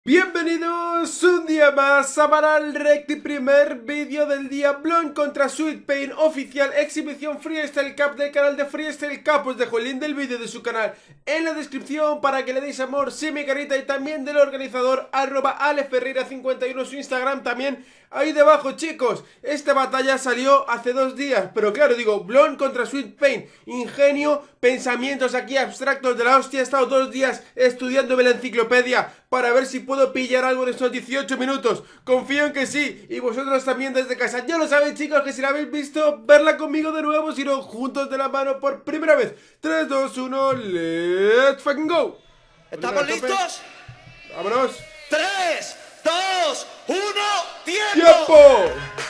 Bienvenidos un día más a Baral Recti, primer vídeo del día. Blonde contra Sweet Pain oficial, exhibición Freestyle Cup del canal de Freestyle Cup. Os dejo el link del vídeo de su canal en la descripción para que le deis amor, sí mi carita, y también del organizador @aleferreira51 su Instagram también ahí debajo, chicos. Esta batalla salió hace 2 días, pero claro, digo, Blonde contra Sweet Pain, ingenio, pensamientos aquí abstractos de la hostia. He estado 2 días estudiándome la enciclopedia para ver si puedo pillar algo en estos 18 minutos. Confío en que sí, y vosotros también desde casa. Ya lo sabéis, chicos, que si la habéis visto, verla conmigo de nuevo, si no, juntos de la mano por primera vez. 3, 2, 1, let's fucking go. ¿Estamos listos? Vámonos. 3, 2, 1, ¡tiempo! ¡Tiempo!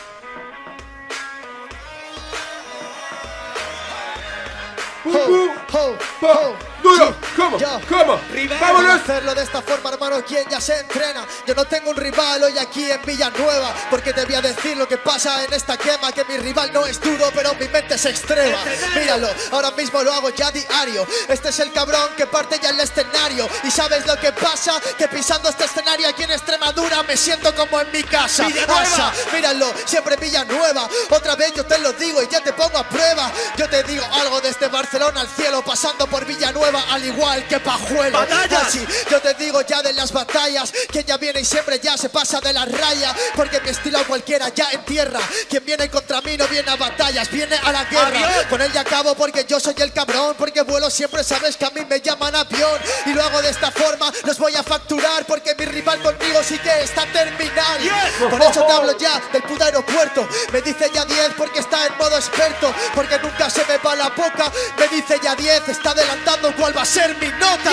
¡Duro! ¿Cómo? ¿Cómo? ¡Vámonos! ¡Vámonos! Hacerlo de esta forma, hermano, quien ya se entrena. Yo no tengo un rival hoy aquí en Villanueva, porque te voy a decir lo que pasa en esta quema, que mi rival no es duro, pero mi mente es extrema. Míralo, ahora mismo lo hago ya diario. Este es el cabrón que parte ya el escenario. Y sabes lo que pasa, que pisando este escenario aquí en Extremadura me siento como en mi casa. Asa, míralo, siempre Villanueva. Otra vez yo te lo digo y ya te pongo a prueba. Yo te digo algo desde Barcelona al cielo, pasando por Villanueva, al igual que Pajuelo. Así, yo te digo ya de las batallas, quien ya viene y siempre ya se pasa de la raya, porque mi estilo a cualquiera ya entierra. Quien viene contra mí no viene a batallas, viene a la guerra. ¡Avión! Con él ya acabo porque yo soy el cabrón, porque vuelo siempre, sabes que a mí me llaman avión. Y lo hago de esta forma, los voy a facturar, porque mi rival conmigo sí que está terminal. Por eso te hablo ya del puto aeropuerto. Me dice ya 10 porque está en modo experto, porque nunca se me va la boca. Me dice ya 10, está adelantando cuál va a ser mi nota.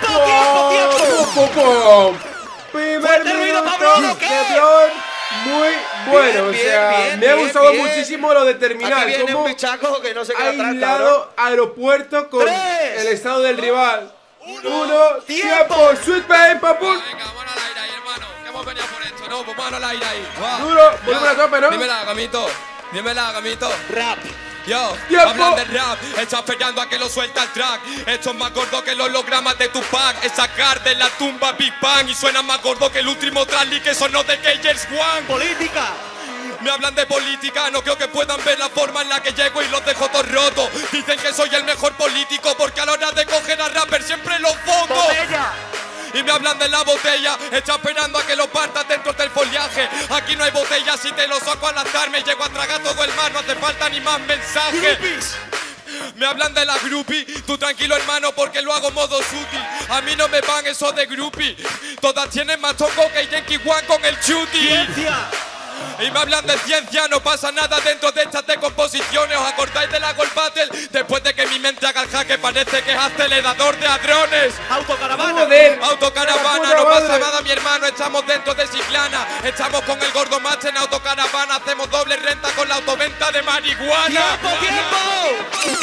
¡Tiempo! Primer ¡Fuerte ruido, minuto Pablo, ¿o qué? de Blonde, muy bueno. Bien, O sea, bien, me ha bien, gustado bien. muchísimo lo de terminar. Aquí viene Como un bichaco que no se queda atrás, cabrón. aislado aeropuerto con 3, el estado del rival. 1, ¡tiempo! tiempo. Sweet Pain, papul. Venga, vamos al aire ahí, hermano. Que hemos venido por esto, ¿no? Vamos al aire ahí. Va. Duro, volumen a tope, ¿no? Dímela, Gamito. Dímela, Gamito. Rap. Yo, ¡Tiempo! hablan de rap, estás esperando a que lo suelta el track. Esto es más gordo que los hologramas de Tupac. Es sacar de la tumba Big Bang. Y suena más gordo que el último trally que sonó de Keyers One. Política. Me hablan de política, no creo que puedan ver la forma en la que llego y los dejo todos rotos. Dicen que soy el mejor político porque a la hora de coger a rapper siempre los voto. Botella. Y me hablan de la botella, está esperando a que lo partas dentro del foliaje. Aquí no hay botella, si te lo saco al azar me llego a tragar todo el mar, no hace falta ni más mensajes. Groupies. Me hablan de la groupie, tú tranquilo hermano porque lo hago modo sutil. A mí no me van esos de groupie, todas tienen más tongo que Yankee One con el chuti. Ciencia. Y me hablan de ciencia, no pasa nada dentro de estas decomposiciones. ¿Os acordáis de la Gold Battle? Después de que mi mente haga el jaque parece que es acelerador de hadrones. Autocaravana. Joder. Autocaravana, ¡La no puta pasa madre! nada mi hermano, estamos dentro de Ciclana. Estamos con el gordo macho en autocaravana. Hacemos doble renta con la autoventa de marihuana. ¡Tiempo!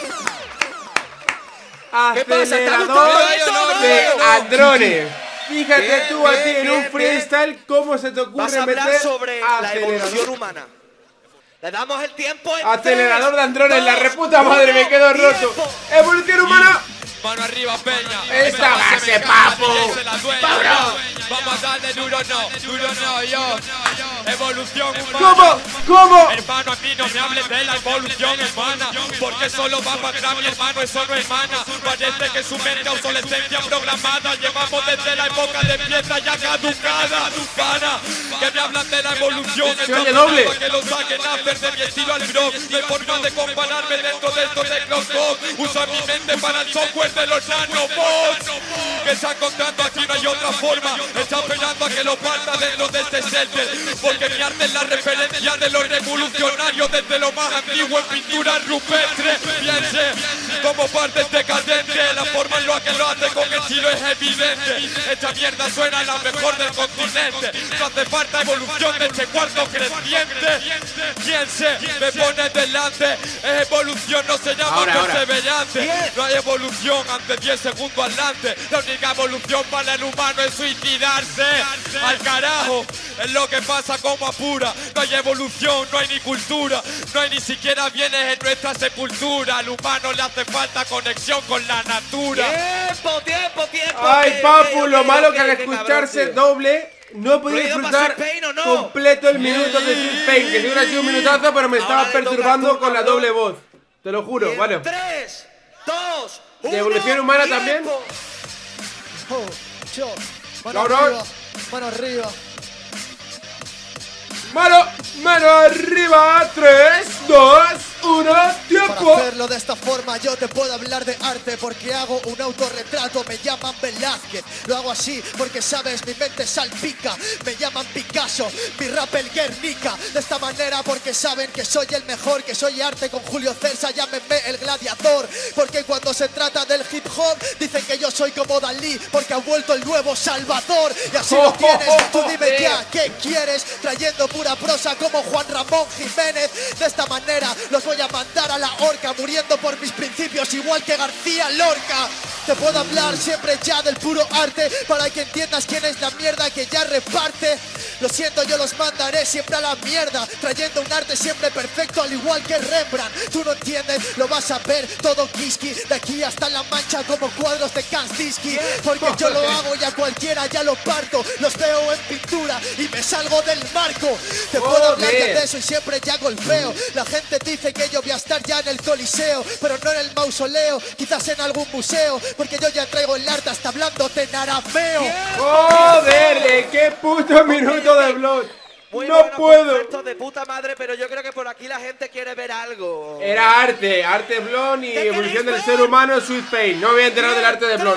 Acelerador ¿Qué pasa? ¿Te ha gustado esto? de No. hadrones. Fíjate Bien, tú aquí bien, en un bien, freestyle cómo se te Vas ocurre a hablar meter sobre la acelerador. evolución humana. Le damos el tiempo en Acelerador 3, de andrones, la 2, reputa madre, me quedo 1, roto. tiempo. Evolución humana. Mano arriba, peña. Esta Esa base, me papu. encanta, se la dueña. Vamos a darle duro no, yo. Evolución humana. ¿Cómo? Hermano, a mí no me hables de la evolución humana, porque solo va para atrás mi hermano, eso no es mana. Parece que su mente obsolescencia programada. Llevamos desde la época de piedra ya caducada. Pana, que me hablan de la evolución. Se oye doble. Que lo saquen a hacer de mi estilo al bro. No hay forma de compararme dentro de estos tecnoscops. Usa mi mente para el software de los nanobots. Que están contando aquí, no hay otra forma. Está esperando a que lo parta dentro de este shelter, porque mi arte es la referencia de los revolucionarios desde lo más antiguo en pintura rupestre. Piense como parte decadente, la forma en la que lo hace con estilo es evidente. Esta mierda suena la mejor del continente. No hace falta evolución de este cuarto creciente. ¿Quién se me pone delante? Es evolución, no se llama perseverancia. No hay evolución antes 10 segundos adelante. La única evolución para el humano es suicidarse. Al carajo, Es lo que pasa como apura. No hay evolución, no hay ni cultura. No hay ni siquiera bienes en nuestra sepultura. Al humano le hace falta conexión con la natura. Tiempo. Ay, papu, lo malo que al escucharse doble no he podido disfrutar completo el minuto de Sweet Pain. Que si hubiera sido un minutazo, pero me estaba perturbando con la doble voz. Te lo juro, vale. 3, 2, 1. ¿De evolución humana también? Mano arriba, mano arriba. Mano arriba. 3, 2, 1, tiempo. Para hacerlo de esta forma yo te puedo hablar de arte, porque hago un autorretrato, me llaman Velázquez. Lo hago así porque sabes, mi mente salpica. Me llaman Picasso, mi rap el Guernica. De esta manera porque saben que soy el mejor, que soy arte con Julio César, llámenme el gladiador. Porque cuando se trata del hip hop dicen que yo soy como Dalí, porque ha vuelto el nuevo Salvador. Y así lo tienes, tú dime ya qué quieres, trayendo pura prosa como Juan Ramón Jiménez. De esta manera los voy a mandar a la horca, muriendo por mis principios igual que García Lorca. Te puedo hablar siempre ya del puro arte, para que entiendas quién es la mierda que ya reparte. Lo siento, yo los mandaré siempre a la mierda, trayendo un arte siempre perfecto al igual que Rembrandt. Tú no entiendes, lo vas a ver todo Kiski, de aquí hasta La Mancha como cuadros de Kandinsky. Porque yo lo hago y a cualquiera ya lo parto, los veo en pintura y me salgo del marco. Te puedo hablar ya de eso y siempre ya golpeo. La gente dice que yo voy a estar ya en el Coliseo, pero no en el mausoleo, quizás en algún museo, porque yo ya traigo el arte hasta hablándote en arameo. Joder, qué puto minuto de Blood. Muy no puedo. Concepto de puta madre, pero yo creo que por aquí la gente quiere ver algo. Era arte Blon y evolución del ser humano, Sweet Pain. No me voy a enterar del arte de Blon.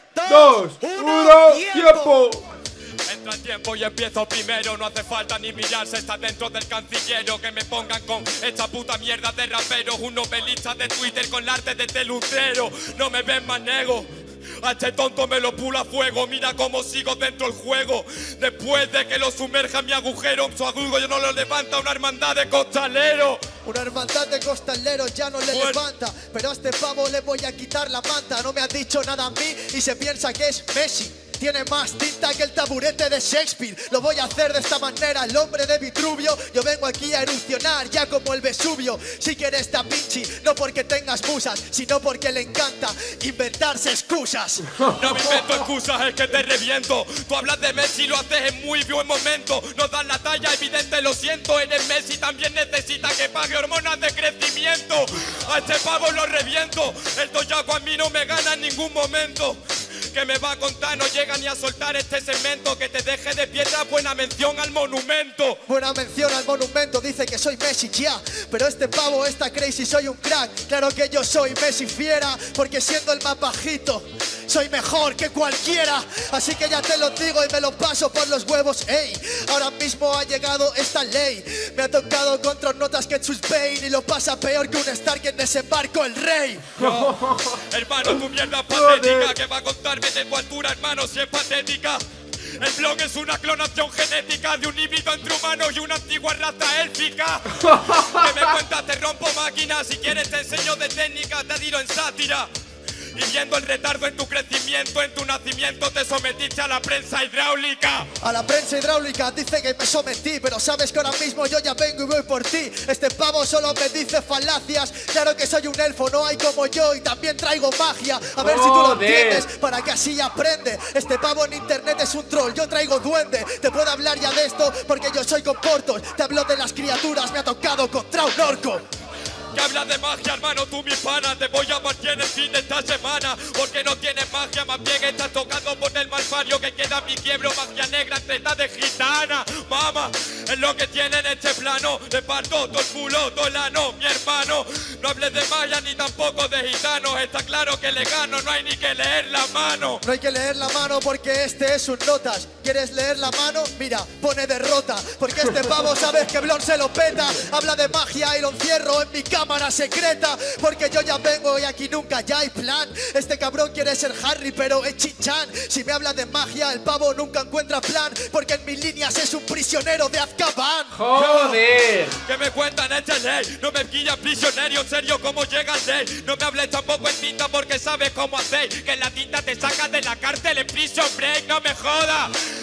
2, 1, tiempo. Entra el tiempo y empiezo primero. No hace falta ni mirarse, está dentro del cancillero. Que me pongan con esta puta mierda de raperos. Un novelista de Twitter con el arte de telucero. No me ven más nego. A este tonto me lo pula a fuego. Mira cómo sigo dentro del juego. Después de que lo sumerja mi agujero, su agudo yo no lo levanta una hermandad de costaleros. Una hermandad de costaleros ya no le levanta, pero a este pavo le voy a quitar la manta. No me ha dicho nada a mí y se piensa que es Messi. Tiene más tinta que el taburete de Shakespeare. Lo voy a hacer de esta manera, el hombre de Vitruvio. Yo vengo aquí a erupcionar ya como el Vesubio. Si quieres Da Vinci, no porque tengas musas, sino porque le encanta inventarse excusas. No me invento excusas, es que te reviento. Tú hablas de Messi, lo haces en muy buen momento. No das la talla, evidente, lo siento. Eres Messi, también necesita que pague hormonas de crecimiento. A este pavo lo reviento. El toyaco a mí no me gana en ningún momento. Que me va a contar, no llega ni a soltar este segmento. Que te deje de piedra, buena mención al monumento. Buena mención al monumento, dice que soy Messi ya. Pero este pavo está crazy, soy un crack. Claro que yo soy Messi fiera, porque siendo el más bajito soy mejor que cualquiera. Así que ya te lo digo y me lo paso por los huevos. Ey, ahora mismo ha llegado esta ley. Me ha tocado contra notas que Sweet Pain, y lo pasa peor que un Stark en desembarco el rey. No, hermano, tu mierda patética. Que va a contarme de tu altura, hermano, si es patética. El blog es una clonación genética de un híbrido entre humanos y una antigua raza élfica. Que me cuentas, te rompo máquinas. Si quieres te enseño de técnica, te tiro en sátira. Y viendo el retardo en tu crecimiento, en tu nacimiento, te sometiste a la prensa hidráulica. A la prensa hidráulica dice que me sometí, pero sabes que ahora mismo yo ya vengo y voy por ti. Este pavo solo me dice falacias. Claro que soy un elfo, no hay como yo, y también traigo magia. A ver si tú lo entiendes, para que así aprende. Este pavo en internet es un troll, yo traigo duende. Te puedo hablar ya de esto porque yo soy con portos. Te hablo de las criaturas, me ha tocado contra un orco. Que hablas de magia, hermano, tú mi pana. Te voy a partir en el fin de esta semana. Porque no tienes magia, más bien estás tocando por el malvario. Que queda mi quiebro, magia negra, treta de gitana. Mama, es lo que tiene en este plano. Le parto todo el culo, todo el ano, mi hermano. No hables de magia ni tampoco de gitanos. Está claro que le gano, no hay ni que leer la mano. No hay que leer la mano porque este es un notas. ¿Quieres leer la mano? Mira, pone derrota. Porque este pavo sabes que Blon se lo peta. Habla de magia y lo encierro en mi cámara secreta, porque yo ya vengo y aquí nunca ya hay plan. Este cabrón quiere ser Harry pero es Chinchan. Si me habla de magia el pavo nunca encuentra plan, porque en mis líneas es un prisionero de Azkaban. Joder. Que me cuentan esta ley, no me pillas prisionero, en serio cómo llega el day. No me hables tampoco en tinta porque sabes cómo hacéis. Que la tinta te saca de la cárcel en Prison Break, no me jodas.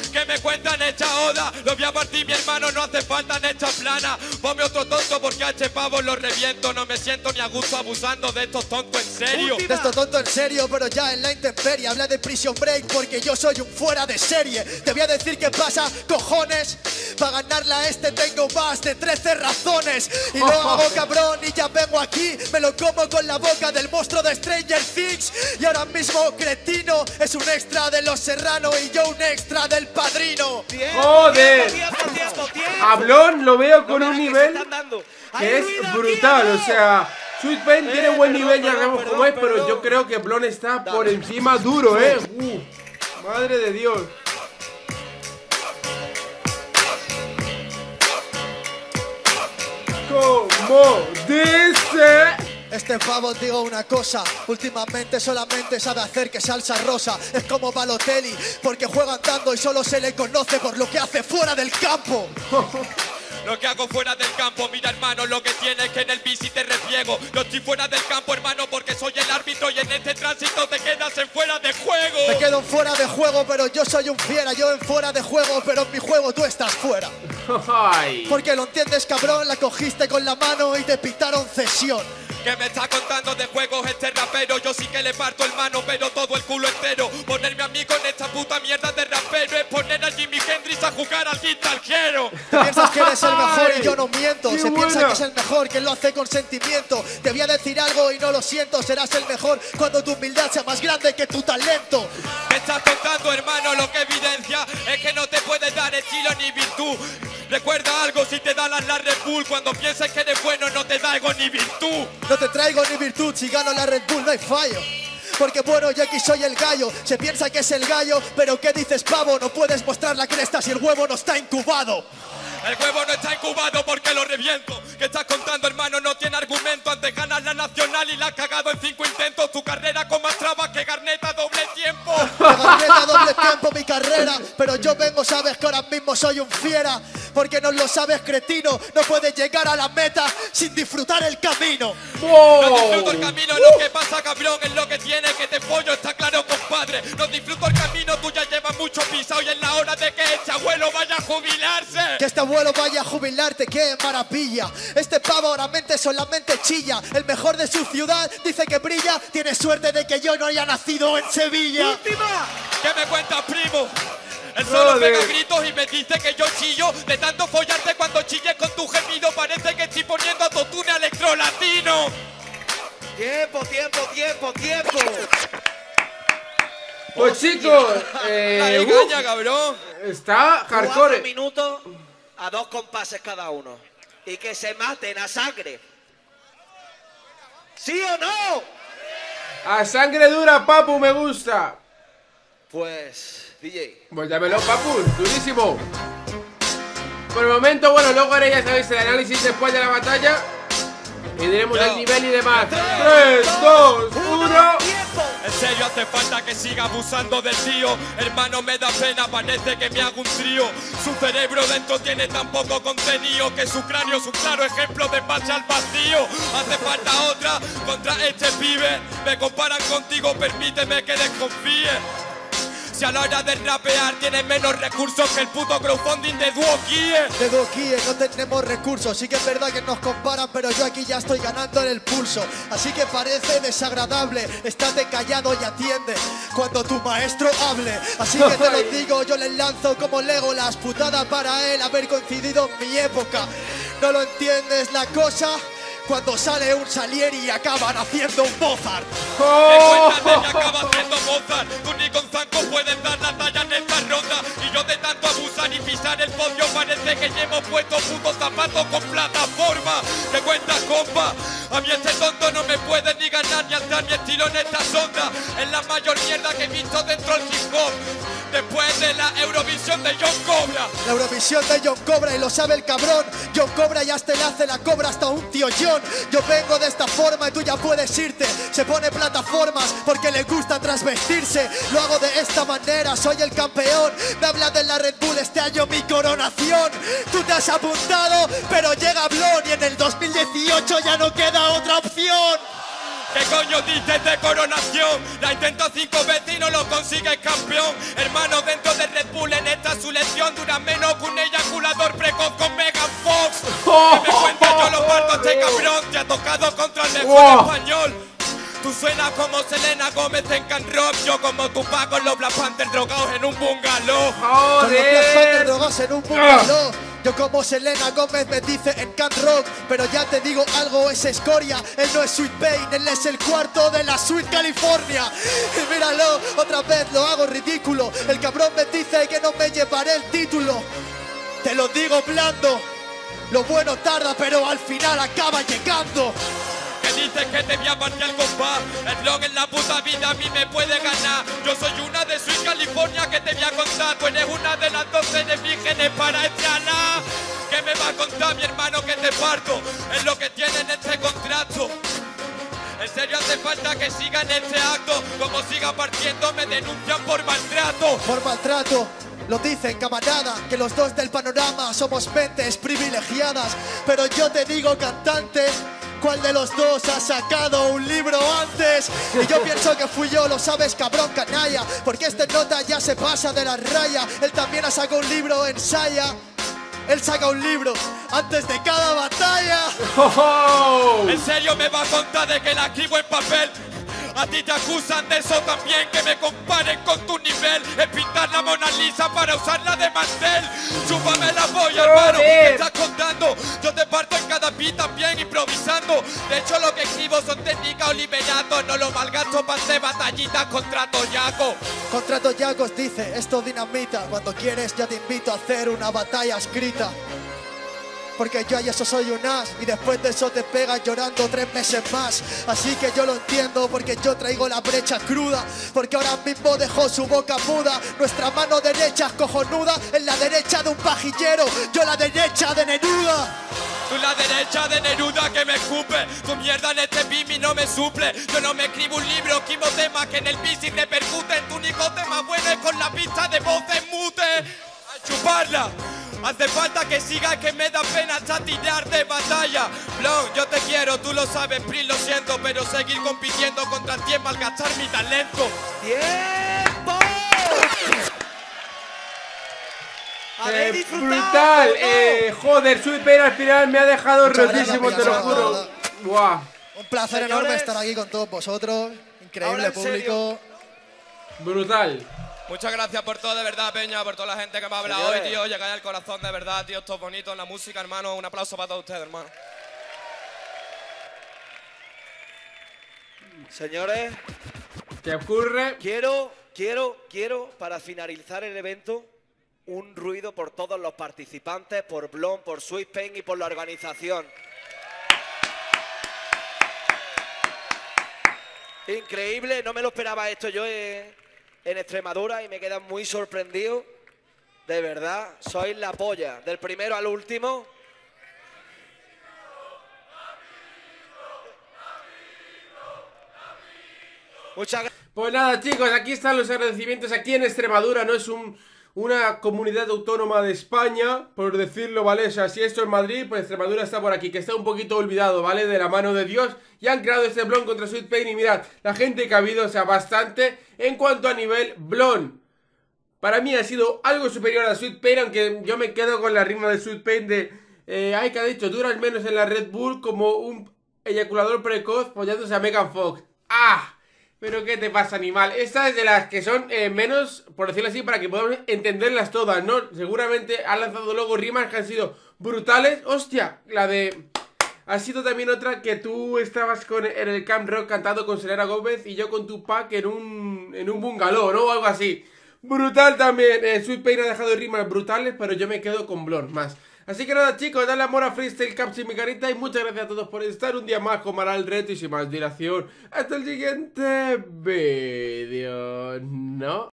que me cuentan esta oda. Lo voy a partir, mi hermano, no hace falta en esta plana. Ponme otro tonto porque a este pavo lo reviento. No me siento ni a gusto abusando de estos tontos en serio. De esto tonto en serio, pero ya en la intemperie. Habla de Prison Break porque yo soy un fuera de serie. Te voy a decir qué pasa, cojones. Para ganarla a este tengo más de 13 razones. Y lo hago cabrón y ya vengo aquí. Me lo como con la boca del monstruo de Stranger Things. Y ahora mismo Cretino es un extra de Los Serrano y yo un extra del Padrino. ¡Joder! A Blon lo veo con un nivel que es brutal, o sea, Sweet Pain tiene buen nivel, ya sabemos cómo es, pero yo creo que Blon está por encima duro, madre de Dios. Como dice... Este pavo, digo una cosa, últimamente solamente sabe hacer que salsa rosa. Es como Balotelli, porque juega andando y solo se le conoce por lo que hace fuera del campo. Lo que hago fuera del campo, mira hermano, lo que tienes es que en el bici te repliego. No estoy fuera del campo, hermano, porque soy el árbitro y en este tránsito te quedas en fuera de juego. Me quedo en fuera de juego, pero yo soy un fiera. Yo en fuera de juego, pero en mi juego tú estás fuera. Porque lo entiendes, cabrón, la cogiste con la mano y te pitaron cesión. ¿Qué me está contando de juegos este rapero? Yo sí que le parto el mano, pero todo el culo entero. Ponerme a mí con esta puta mierda de rapero es poner a Jimi Hendrix a jugar al guitarjero. Piensas que eres el mejor y yo no miento. Se piensa que es el mejor, que lo hace con sentimiento. Te voy a decir algo y no lo siento. Serás el mejor cuando tu humildad sea más grande que tu talento. Me estás contando, hermano, lo que evidencia es que no te puedes dar estilo ni virtud. Recuerda algo, si te da la Red Bull, cuando pienses que eres bueno no te da algo ni virtud. No te traigo ni virtud, si gano la Red Bull no hay fallo. Porque bueno, yo aquí soy el gallo. Se piensa que es el gallo, pero ¿qué dices, pavo? No puedes mostrar la cresta si el huevo no está incubado. El huevo no está incubado porque lo reviento. ¿Qué estás contando, hermano? No tiene argumento. Antes ganas la nacional y la has cagado en 5 intentos. Tu carrera con más trabas que Garneta doble tiempo. Garneta doble tiempo mi carrera. Pero yo vengo, sabes que ahora mismo soy un fiera. Porque no lo sabes, cretino. No puedes llegar a la meta sin disfrutar el camino. No disfruto el camino, lo que pasa, cabrón, es lo que tiene que te pollo, está claro, compadre. No disfruto el camino, tú ya llevas mucho pisado y es la hora de que este abuelo vaya a jubilarse. Que este abuelo vaya a jubilarte, qué maravilla. Este pavo ahora solamente chilla. El mejor de su ciudad dice que brilla. Tiene suerte de que yo no haya nacido en Sevilla. ¡Última! ¿Qué me cuentas, primo? Él solo pega gritos y me dice que yo chillo. De tanto follarte cuando chilles con tu gemido, parece que estoy poniendo autotune al electrolatino. Tiempo, tiempo, tiempo, tiempo. Pues chicos, la engaña, cabrón. Está 4 hardcore. minutos a 2 compases cada uno. Y que se maten a sangre. ¿Sí o no? A sangre dura, papu, me gusta. Pues, DJ. Pues dámelo, papu, durísimo. Por el momento, bueno, luego haré, ya sabéis, el análisis después de la batalla. Y diremos el nivel y demás. 3, 2, 1. En serio hace falta que siga abusando del tío. Hermano, me da pena, parece que me hago un trío. Su cerebro dentro tiene tan poco contenido que su cráneo es un claro ejemplo de base al vacío. Hace falta otra contra este pibe. Me comparan contigo, permíteme que desconfíe. Si a la hora de rapear tienes menos recursos que el puto crowdfunding de Duokie. De Duokie no tenemos recursos. Sí que es verdad que nos comparan, pero yo aquí ya estoy ganando en el pulso. Así que parece desagradable. Estate callado y atiende cuando tu maestro hable. Así que te lo digo, yo le lanzo como Legolas. Putada para él haber coincidido en mi época. ¿No lo entiendes la cosa? Cuando sale un Salieri y acaban haciendo un Mozart. Cuéntate que acaba haciendo Mozart. Tú ni con Zanco puedes dar la talla en esta ronda. Y yo de tanto abusar y pisar el podio parece que llevo puesto putos zapatos con plataforma. ¿Qué cuentas, compa? A mí este tonto no me puede ni ganar ni alzar mi estilo en esta sonda. Es la mayor mierda que he visto dentro del hip hop. Después de la Eurovisión de John Cobra. La Eurovisión de John Cobra y lo sabe el cabrón. John Cobra ya le hace la cobra hasta un tío John. Yo vengo de esta forma y tú ya puedes irte. Se pone plataformas porque le gusta trasvestirse. Lo hago de esta manera, soy el campeón. Me habla de la Red Bull este año mi coronación. Tú te has apuntado, pero llega Blon y en el 2018 ya no queda otra opción. ¿Qué coño dices de coronación? La intento 5 veces y no lo consigues, campeón. Hermano, dentro de Red Bull en esta su lección dura menos que un eyaculador precoz con Megan Fox. Que me cuenta yo lo parto a este cabrón, te ha tocado contra el mejor español. Tú suenas como Selena Gómez en Can Rock, yo como Tupac con los Black Panther drogados en un bungalow. Con los Black Panther drogados en un bungalow. Yo como Selena Gómez me dice en Can Rock, pero ya te digo algo, es escoria. Él no es Sweet Pain, él es el cuarto de la Sweet California. Y míralo, otra vez lo hago ridículo. El cabrón me dice que no me llevaré el título. Te lo digo blando, lo bueno tarda pero al final acaba llegando. Que dices que te voy a partir al compás. El blog en la puta vida a mí me puede ganar. Yo soy una de Sweet California que te voy a contar. Tú eres una de las 12 de vírgenes para estranar. ¿Qué me va a contar mi hermano que te parto? Es lo que tiene en este contrato. En serio hace falta que siga en este acto. Como siga partiendo me denuncian por maltrato. Por maltrato. Lo dicen camarada, que los dos del panorama somos mentes privilegiadas. Pero yo te digo cantante, ¿cuál de los dos ha sacado un libro antes? Y yo pienso que fui yo, lo sabes cabrón canalla, porque este nota ya se pasa de la raya. Él también ha sacado un libro, ensaya. Él saca un libro antes de cada batalla. ¿En serio me va a contar de que la escribo en papel? A ti te acusan de eso también, que me comparen con tu nivel. Es pintar la Mona Lisa para usarla de mantel. Chúpame la polla, hermano, ¿qué estás contando? Yo te parto en cada beat también improvisando. De hecho lo que escribo son técnicas o liberatos. No lo malgasto para hacer batallitas contra Toyaco. Contra Toyacos dice, esto dinamita. Cuando quieres ya te invito a hacer una batalla escrita. Porque yo ya eso soy un as y después de eso te pegas llorando 3 meses más. Así que yo lo entiendo porque yo traigo la brecha cruda. Porque ahora mismo dejó su boca muda. Nuestra mano derecha es cojonuda. En la derecha de un pajillero, yo la derecha de Neruda. Tú la derecha de Neruda que me escupe. Tu mierda en este beat y no me suple. Yo no me escribo un libro, escribo temas que en el beat sí repercuten. Tu único tema bueno es con la pista de voces mute. A chuparla. Hace falta que sigas, que me da pena hasta tirar de batalla. Blon, yo te quiero, tú lo sabes, Pris, lo siento. Pero seguir compitiendo contra ti es malgastar mi talento. ¡Tiempo! Brutal, joder, Sweet Pain al final me ha dejado rotísimo, te lo juro. Buah. Un placer enorme estar aquí con todos vosotros. Increíble público. Brutal. Muchas gracias por todo, de verdad, Peña, por toda la gente que me ha hablado hoy, tío. Llegáis al corazón, de verdad, tío. Esto es bonito en la música, hermano. Un aplauso para todos ustedes, hermano. Señores, ¿Qué ocurre? quiero, para finalizar el evento, un ruido por todos los participantes, por Blon, por Sweet Pain y por la organización. Increíble, no me lo esperaba esto yo en Extremadura y me quedan muy sorprendido. De verdad, sois la polla, del primero al último. Muchas gracias. Pues nada, chicos, aquí están los agradecimientos. Aquí en Extremadura no es una comunidad autónoma de España, por decirlo, ¿vale? O sea, si esto es Madrid, pues Extremadura está por aquí, que está un poquito olvidado, ¿vale? De la mano de Dios. Y han creado este Blon contra Sweet Pain y mirad, la gente que ha habido, o sea, bastante. En cuanto a nivel, Blon, para mí ha sido algo superior a Sweet Pain, aunque yo me quedo con la rima de Sweet Pain de... ay, que ha dicho, dura al menos en la Red Bull como un eyaculador precoz follándose a Megan Fox. ¡Ah! Pero ¿qué te pasa, animal? Esta es de las que son menos, por decirlo así, para que podamos entenderlas todas, ¿no? Seguramente han lanzado luego rimas que han sido brutales. ¡Hostia! La de... Ha sido también otra que tú estabas en el Camp Rock cantando con Selena Gómez y yo con Tupac en un bungalow, ¿no? O algo así. Brutal también. Sweet Pain ha dejado rimas brutales, pero yo me quedo con Blon más. Así que nada, chicos, dale amor a Freestyle Caps y mi carita y muchas gracias a todos por estar un día más con Maral Reto y sin más dilación. Hasta el siguiente vídeo, ¿no?